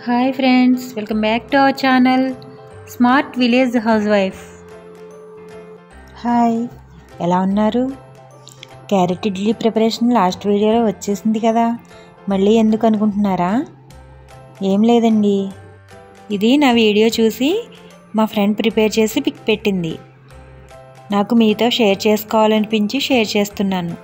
Hi friends, welcome back to our channel smart village housewife. Hi, ఎలా ఉన్నారు? Carrot idli preparation last వీడియోలో వచ్చేసింది కదా, మళ్ళీ ఎందుకు అనుకుంటున్నారా? ఏం లేదండి, ఇది నా వీడియో చూసి మా ఫ్రెండ్ ప్రిపేర్ చేసి పిక్ పెట్టింది. నాకు మీతో షేర్ చేసుకోవాలనిపించి షేర్ చేస్తున్నాను.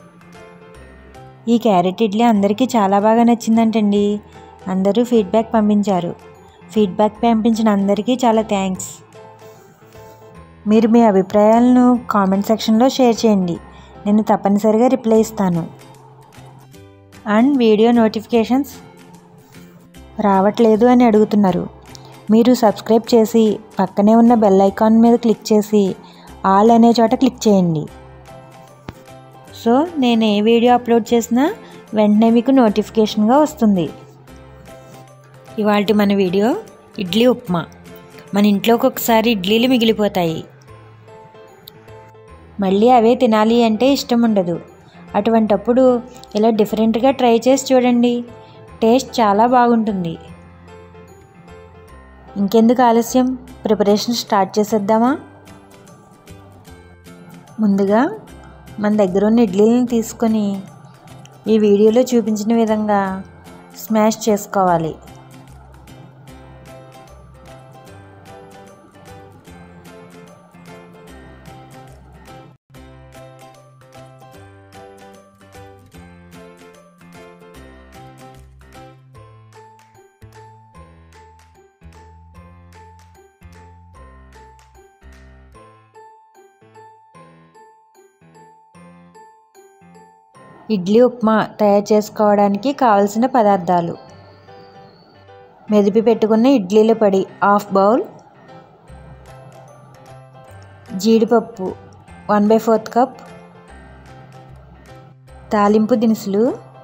ఈ క్యారెట్ ఇడ్లీ అందరికీ చాలా బాగా నచ్చిందంటండి. అందరూ ఫీడ్బ్యాక్ పంపించారు. ఫీడ్బ్యాక్ పంపించిన అందరికీ చాలా థ్యాంక్స్. మీరు మీ అభిప్రాయాలను కామెంట్ సెక్షన్లో షేర్ చేయండి, నేను తప్పనిసరిగా రిప్లై ఇస్తాను. అండ్ వీడియో నోటిఫికేషన్స్ రావట్లేదు అని అడుగుతున్నారు. మీరు సబ్స్క్రైబ్ చేసి పక్కనే ఉన్న బెల్ ఐకాన్ మీద క్లిక్ చేసి ఆల్ అనే చోట క్లిక్ చేయండి. సో నేను ఏ వీడియో అప్లోడ్ చేసినా వెంటనే మీకు నోటిఫికేషన్గా వస్తుంది. ఇవాల్టి మన వీడియో ఇడ్లీ ఉప్మా. మన ఇంట్లోకి ఒకసారి ఇడ్లీలు మిగిలిపోతాయి, మళ్ళీ అవే తినాలి అంటే ఇష్టం ఉండదు. అటువంటప్పుడు ఇలా డిఫరెంట్గా ట్రై చేసి చూడండి, టేస్ట్ చాలా బాగుంటుంది. ఇంకెందుకు ఆలస్యం, ప్రిపరేషన్ స్టార్ట్ చేసేద్దామా? ముందుగా మన దగ్గర ఉన్న ఇడ్లీలను తీసుకొని ఈ వీడియోలో చూపించిన విధంగా స్మాష్ చేసుకోవాలి. ఇడ్లీ ఉప్మా తయారు చేసుకోవడానికి కావలసిన పదార్థాలు: మెదిపి పెట్టుకున్న ఇడ్లీల పొడి హాఫ్ బౌల్, జీడిపప్పు 1/4 కప్, తాలింపు దినుసులు,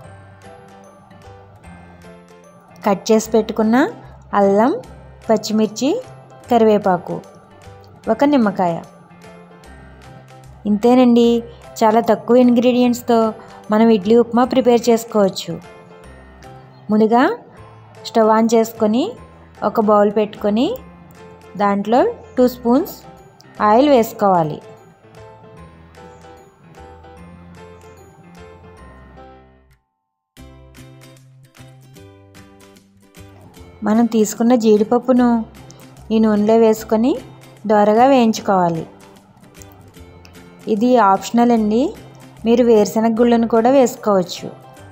కట్ చేసి పెట్టుకున్న అల్లం, పచ్చిమిర్చి, కరివేపాకు, ఒక నిమ్మకాయ. ఇంతేనండి, చాలా తక్కువ ఇంగ్రీడియంట్స్తో మనం ఇడ్లీ ఉప్మా ప్రిపేర్ చేసుకోవచ్చు. ముందుగా స్టవ్ ఆన్ చేసుకొని ఒక బౌల్ పెట్టుకొని దాంట్లో 2 స్పూన్స్ ఆయిల్ వేసుకోవాలి. మనం తీసుకున్న జీడిపప్పును ఈ నూనెలో వేసుకొని దోరగా వేయించుకోవాలి. ఇది ఆప్షనల్ అండి, మీరు వేరుశనగ గుళ్ళను కూడా వేసుకోవచ్చు.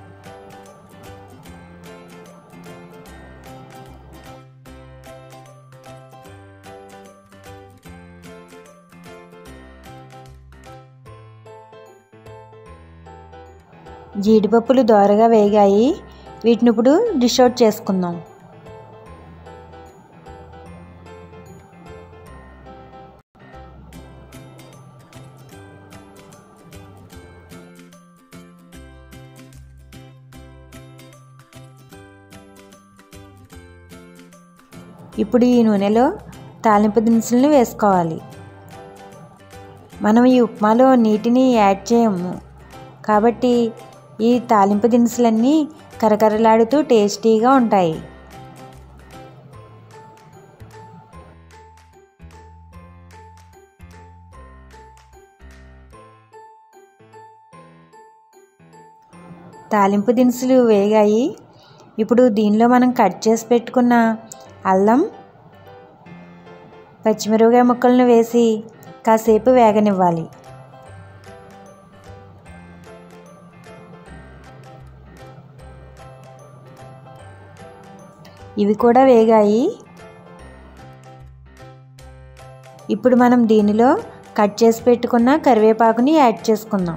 జీడిపప్పులు దోరగా వేగాయి, వీటిని ఇప్పుడు డిష్ అవుట్ చేసుకుందాం. ఇప్పుడు ఈ నూనెలో తాలింపు దినుసులను వేసుకోవాలి. మనం ఈ ఉప్మాలో నీటిని యాడ్ చేయము కాబట్టి ఈ తాలింపు దినుసులన్నీ కరకరలాడుతూ టేస్టీగా ఉంటాయి. తాలింపు దినుసులు వేగాయి. ఇప్పుడు దీనిలో మనం కట్ చేసి పెట్టుకున్న అల్లం, పచ్చిమిరపకాయ ముక్కలను వేసి కాసేపు వేగనివ్వాలి. ఇవి కూడా వేగాయి. ఇప్పుడు మనం దీనిలో కట్ చేసి పెట్టుకున్న కరివేపాకుని యాడ్ చేసుకుందాం.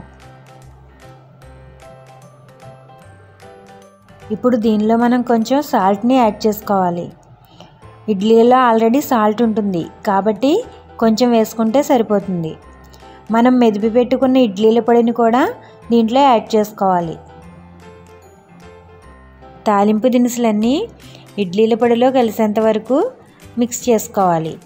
ఇప్పుడు దీనిలో మనం కొంచెం సాల్ట్ని యాడ్ చేసుకోవాలి. ఇడ్లీలో ఆల్రెడీ సాల్ట్ ఉంటుంది కాబట్టి కొంచెం వేసుకుంటే సరిపోతుంది. మనం మెదిపి పెట్టుకున్న ఇడ్లీల పొడిని కూడా దీంట్లో యాడ్ చేసుకోవాలి. తాలింపు దినుసులన్నీ ఇడ్లీల పొడిలో కలిసేంత వరకు మిక్స్ చేసుకోవాలి.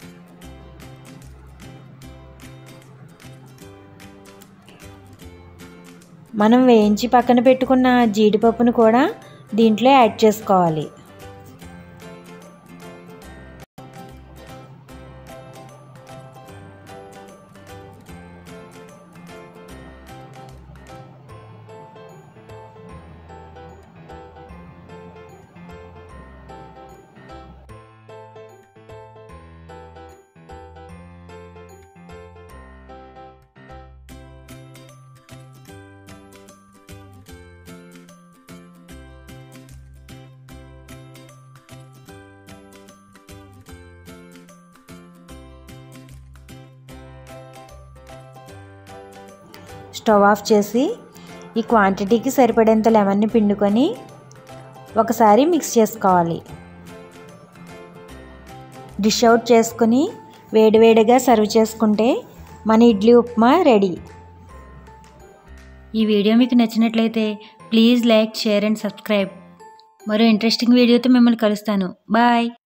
మనం వేయించి పక్కన పెట్టుకున్న జీడిపప్పును కూడా దీంట్లో యాడ్ చేసుకోవాలి. స్టవ్ ఆఫ్ చేసి ఈ క్వాంటిటీకి సరిపడేంత లెమన్ని పిండుకొని ఒకసారి మిక్స్ చేసుకోవాలి. డిష్ అవుట్ చేసుకుని వేడివేడిగా సర్వ్ చేసుకుంటే మన ఇడ్లీ ఉప్మా రెడీ. ఈ వీడియో మీకు నచ్చినట్లయితే please like, share and subscribe. మరో ఇంట్రెస్టింగ్ వీడియోతో మిమ్మల్ని కలుస్తాను. బాయ్.